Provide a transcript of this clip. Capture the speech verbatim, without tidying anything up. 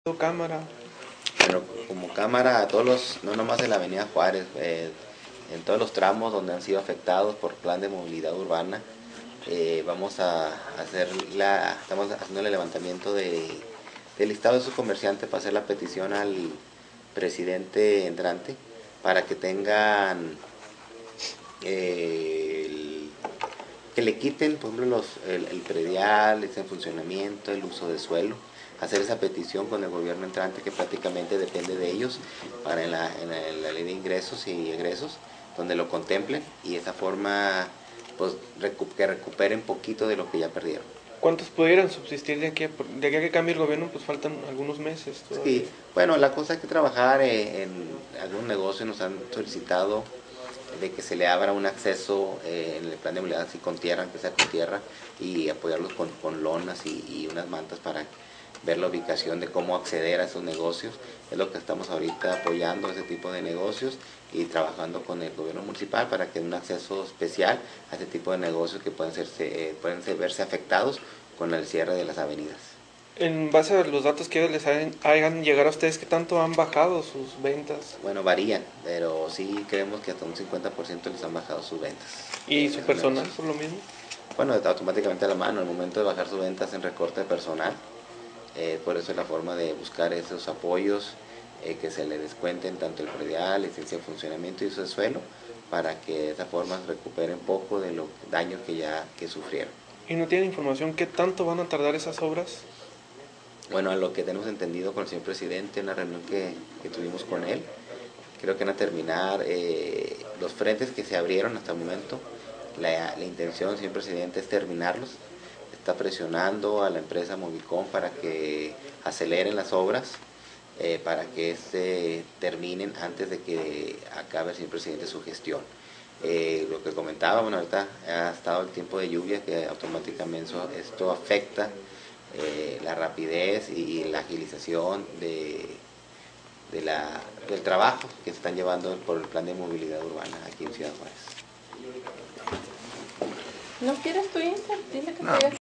Cámara. Pero como cámara, a todos los, no nomás en la avenida Juárez, eh, en todos los tramos donde han sido afectados por plan de movilidad urbana, eh, vamos a hacer la, estamos haciendo el levantamiento de, del listado de sus comerciantes para hacer la petición al presidente entrante para que tengan eh, el, que le quiten, por ejemplo, los, el, el predial, ese funcionamiento, el uso de suelo, hacer esa petición con el gobierno entrante que prácticamente depende de ellos para en la, en la, en la ley de ingresos y egresos, donde lo contemplen y de esa forma pues recu que recuperen poquito de lo que ya perdieron. ¿Cuántos pudieran subsistir de aquí, a, de aquí a que cambie el gobierno? Pues faltan algunos meses todavía. Sí, bueno, la cosa es que trabajar en, en algún negocio nos han solicitado de que se le abra un acceso eh, en el plan de movilidad, así con tierra, aunque sea con tierra, y apoyarlos con, con lonas y, y unas mantas para ver la ubicación de cómo acceder a esos negocios. Es lo que estamos ahorita apoyando, ese tipo de negocios, y trabajando con el gobierno municipal para que un acceso especial a este tipo de negocios que pueden, serse, eh, pueden ser, verse afectados con el cierre de las avenidas. En base a los datos que les hagan, hagan llegar a ustedes, ¿qué tanto han bajado sus ventas? Bueno, varían, pero sí creemos que hasta un cincuenta por ciento les han bajado sus ventas. ¿Y su personal por lo mismo? Bueno, automáticamente a la mano, al momento de bajar sus ventas en recorte de personal, eh, por eso es la forma de buscar esos apoyos, eh, que se le descuenten tanto el predial, licencia de funcionamiento y uso de suelo, para que de esa forma recuperen poco de los daños que ya que sufrieron. ¿Y no tienen información qué tanto van a tardar esas obras? Bueno, a lo que tenemos entendido con el señor presidente, en una reunión que, que tuvimos con él, creo que van a terminar eh, los frentes que se abrieron hasta el momento. La, la intención del señor presidente es terminarlos. Está presionando a la empresa Movicom para que aceleren las obras, eh, para que se terminen antes de que acabe el señor presidente su gestión. Eh, lo que comentaba, bueno, ahorita ha estado el tiempo de lluvia que automáticamente eso, esto afecta eh, la rapidez y la agilización de, de la, del trabajo que se están llevando por el plan de movilidad urbana aquí en Ciudad Juárez. ¿No quieres tu Insta? Dile que No. te